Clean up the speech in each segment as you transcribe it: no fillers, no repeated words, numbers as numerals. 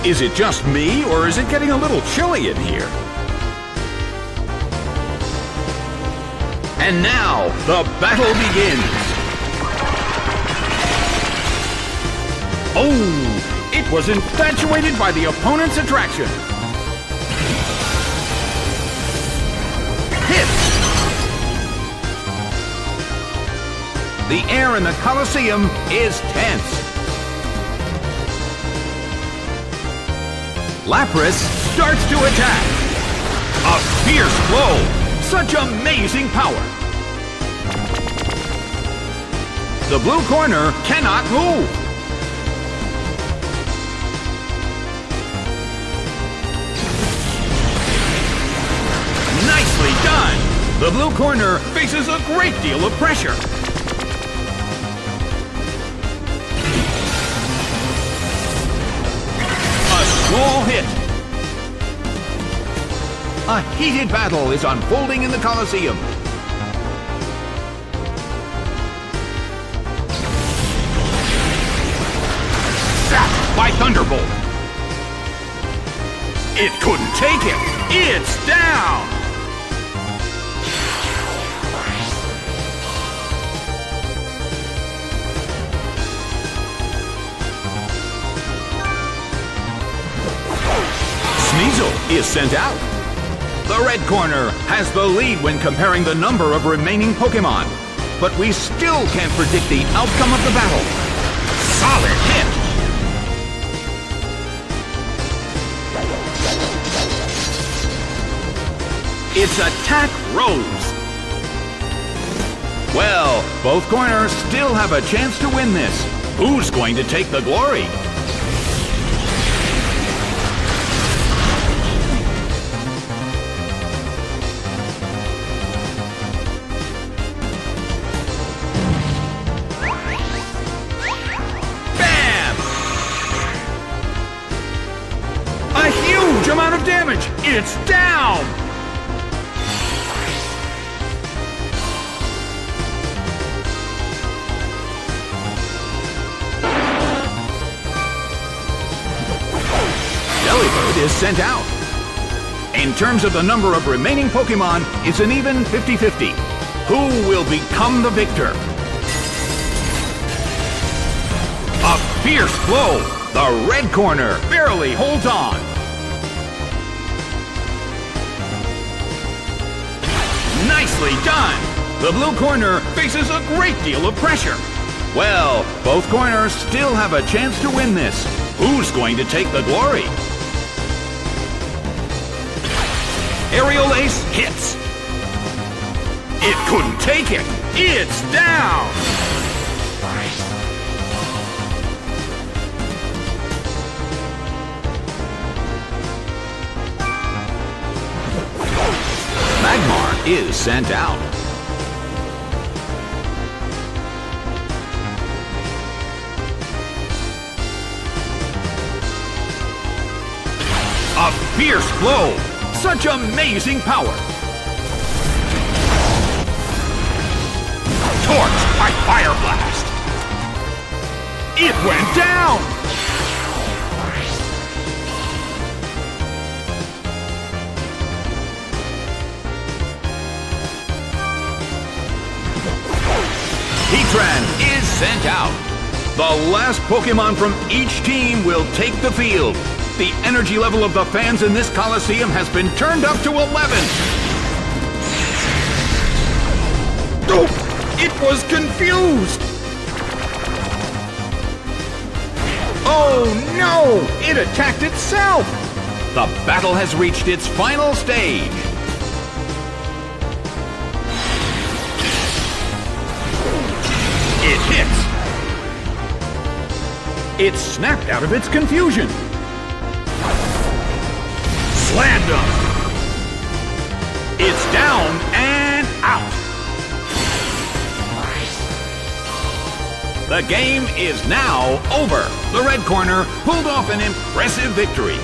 Is it just me, or is it getting a little chilly in here? And now, the battle begins! Oh! It was infatuated by the opponent's attraction! Hits! The air in the Colosseum is tense! Lapras starts to attack! A fierce blow! Such amazing power! The blue corner cannot move! Nicely done! The blue corner faces a great deal of pressure! A small hit! A heated battle is unfolding in the Colosseum. Zapped by Thunderbolt. It couldn't take it. It's down. Sneasel is sent out. The red corner has the lead when comparing the number of remaining Pokémon, but we still can't predict the outcome of the battle. Solid hit! Its attack rose. Well, both corners still have a chance to win this. Who's going to take the glory? Amount of damage! It's down! Delibird is sent out. In terms of the number of remaining Pokémon, it's an even 50-50. Who will become the victor? A fierce blow! The red corner barely holds on. Nicely done! The blue corner faces a great deal of pressure. Well, both corners still have a chance to win this. Who's going to take the glory? Aerial Ace hits. It couldn't take it. It's down! Magmar is sent out. A fierce blow! Such amazing power! Torched by Fire Blast! It went down! Heatran is sent out. The last Pokémon from each team will take the field. The energy level of the fans in this Colosseum has been turned up to 11. Oh, it was confused. Oh no, it attacked itself. The battle has reached its final stage. It hits. It snapped out of its confusion. Slammed him. It's down and out. The game is now over. The red corner pulled off an impressive victory.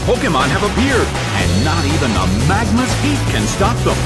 Pokemon have appeared, and not even the magma's heat can stop them.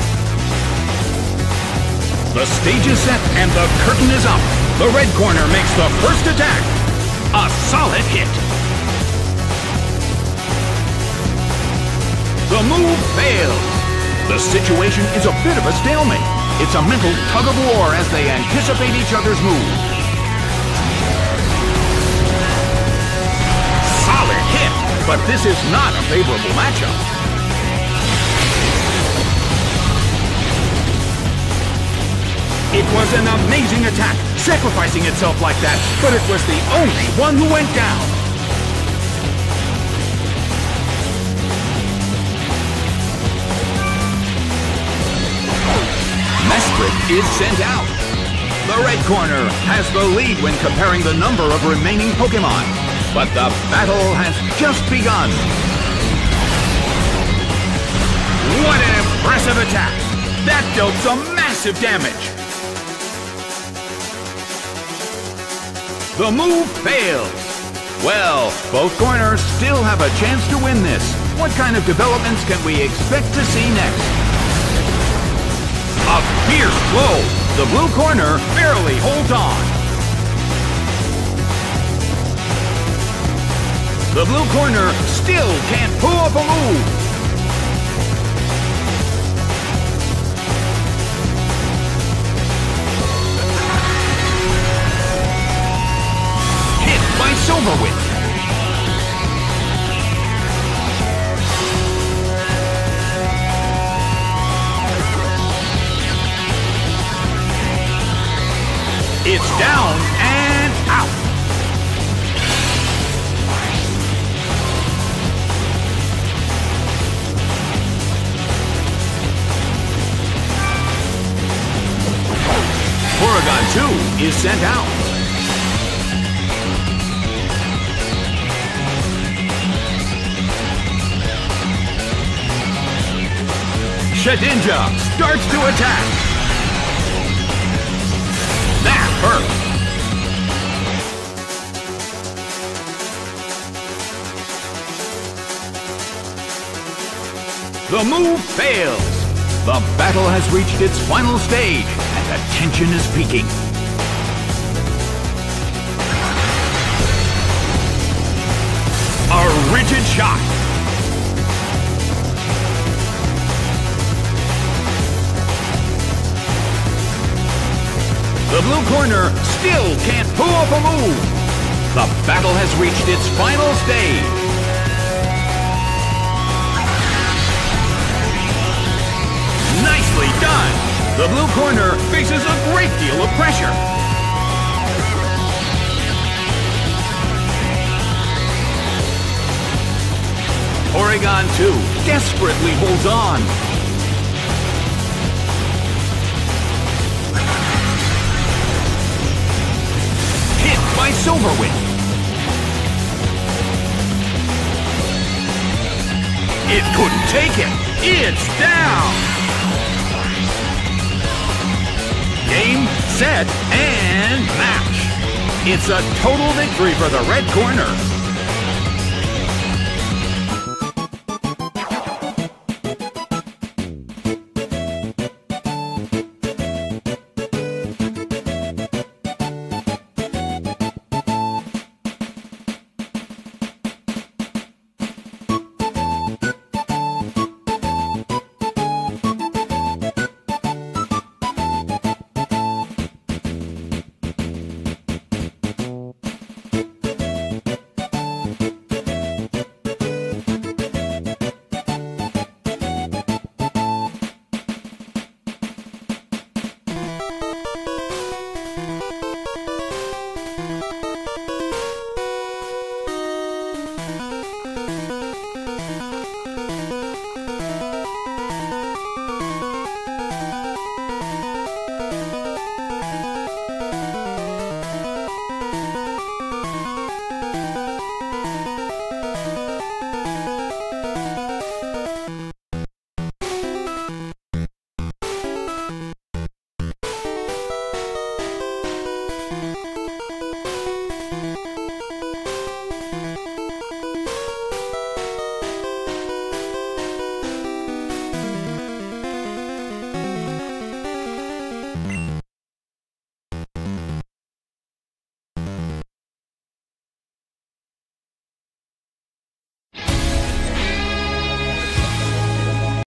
The stage is set and the curtain is up. The red corner makes the first attack. A solid hit. The move fails. The situation is a bit of a stalemate. It's a mental tug-of-war as they anticipate each other's move. Solid hit, but this is not a favorable matchup. It was an amazing attack, sacrificing itself like that, but it was the only one who went down. Mesprit is sent out. The red corner has the lead when comparing the number of remaining Pokemon, but the battle has just begun. What an impressive attack! That dealt some massive damage. The move fails. Well, both corners still have a chance to win this. What kind of developments can we expect to see next? A fierce blow. The blue corner barely holds on. The blue corner still can't pull off a move. Silverwing. It's down and out. Porygon 2 is sent out. Shedinja starts to attack. That hurt. The move fails. The battle has reached its final stage, and the tension is peaking. A rigid shot. The blue corner still can't pull off a move. The battle has reached its final stage. Nicely done. The blue corner faces a great deal of pressure. Porygon 2 desperately holds on. By Silverwing. It couldn't take it. It's down. Game, set, and match. It's a total victory for the red corner.